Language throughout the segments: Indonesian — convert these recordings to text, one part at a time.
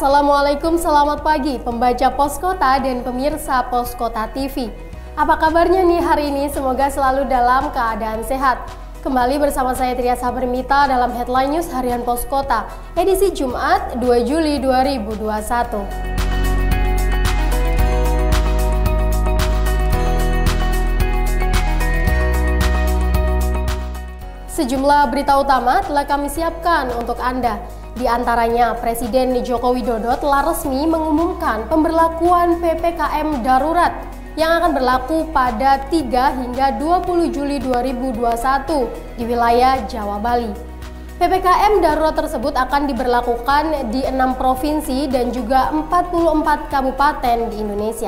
Assalamualaikum, selamat pagi pembaca Poskota dan pemirsa Poskota TV. Apa kabarnya nih hari ini? Semoga selalu dalam keadaan sehat. Kembali bersama saya Tria Sabermita dalam Headline News Harian Poskota, edisi Jumat 2 Juli 2021. Sejumlah berita utama telah kami siapkan untuk Anda. Di antaranya, Presiden Joko Widodo telah resmi mengumumkan pemberlakuan PPKM darurat yang akan berlaku pada 3 hingga 20 Juli 2021 di wilayah Jawa Bali. PPKM darurat tersebut akan diberlakukan di 6 provinsi dan juga 44 kabupaten di Indonesia.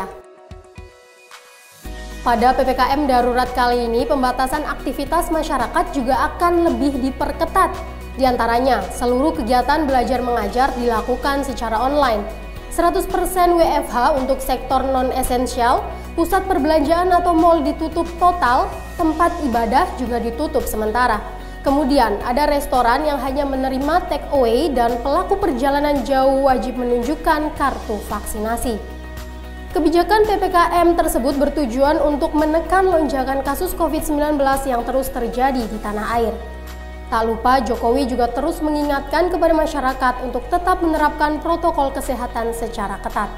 Pada PPKM darurat kali ini, pembatasan aktivitas masyarakat juga akan lebih diperketat. Di antaranya, seluruh kegiatan belajar mengajar dilakukan secara online. 100% WFH untuk sektor non-esensial, pusat perbelanjaan atau mal ditutup total, tempat ibadah juga ditutup sementara. Kemudian, ada restoran yang hanya menerima take away dan pelaku perjalanan jauh wajib menunjukkan kartu vaksinasi. Kebijakan PPKM tersebut bertujuan untuk menekan lonjakan kasus COVID-19 yang terus terjadi di tanah air. Tak lupa, Jokowi juga terus mengingatkan kepada masyarakat untuk tetap menerapkan protokol kesehatan secara ketat.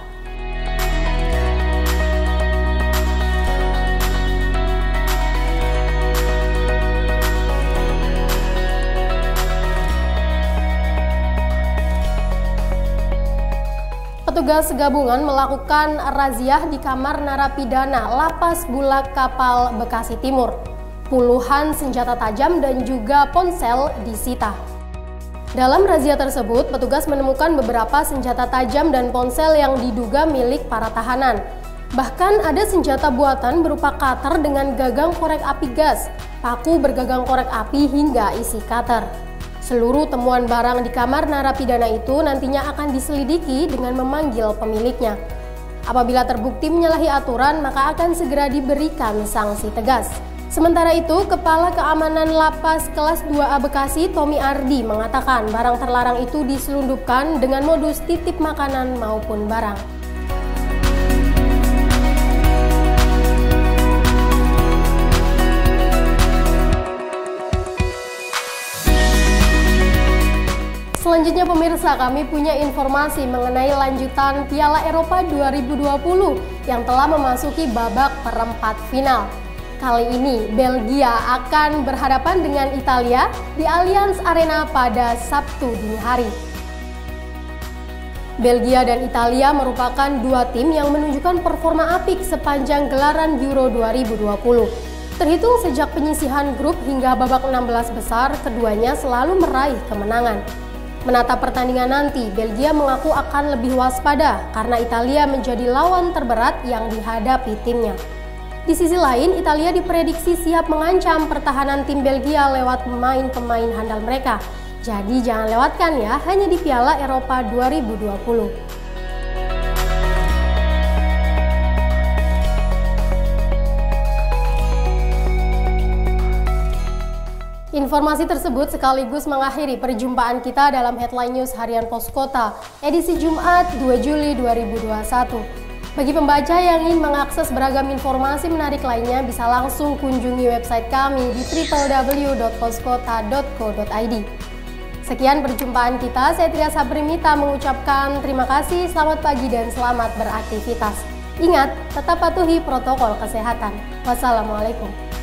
Petugas gabungan melakukan razziah di kamar narapidana Lapas Bulak Kapal Bekasi Timur. Puluhan senjata tajam dan juga ponsel disita. Dalam razia tersebut, petugas menemukan beberapa senjata tajam dan ponsel yang diduga milik para tahanan. Bahkan ada senjata buatan berupa cutter dengan gagang korek api gas, paku bergagang korek api hingga isi cutter. Seluruh temuan barang di kamar narapidana itu nantinya akan diselidiki dengan memanggil pemiliknya. Apabila terbukti menyalahi aturan, maka akan segera diberikan sanksi tegas. Sementara itu, Kepala Keamanan Lapas Kelas 2A Bekasi, Tommy Ardi, mengatakan barang terlarang itu diselundupkan dengan modus titip makanan maupun barang. Selanjutnya pemirsa, kami punya informasi mengenai lanjutan Piala Eropa 2020 yang telah memasuki babak perempat final. Kali ini, Belgia akan berhadapan dengan Italia di Allianz Arena pada Sabtu dini hari. Belgia dan Italia merupakan dua tim yang menunjukkan performa apik sepanjang gelaran Euro 2020. Terhitung sejak penyisihan grup hingga babak 16 besar, keduanya selalu meraih kemenangan. Menatap pertandingan nanti, Belgia mengaku akan lebih waspada karena Italia menjadi lawan terberat yang dihadapi timnya. Di sisi lain, Italia diprediksi siap mengancam pertahanan tim Belgia lewat pemain-pemain handal mereka. Jadi jangan lewatkan ya, hanya di Piala Eropa 2020. Informasi tersebut sekaligus mengakhiri perjumpaan kita dalam Headline News Harian Poskota, edisi Jumat 2 Juli 2021. Bagi pembaca yang ingin mengakses beragam informasi menarik lainnya, bisa langsung kunjungi website kami di www.poskota.co.id. Sekian perjumpaan kita, saya Tria Sabermita mengucapkan terima kasih, selamat pagi dan selamat beraktivitas. Ingat, tetap patuhi protokol kesehatan. Wassalamualaikum.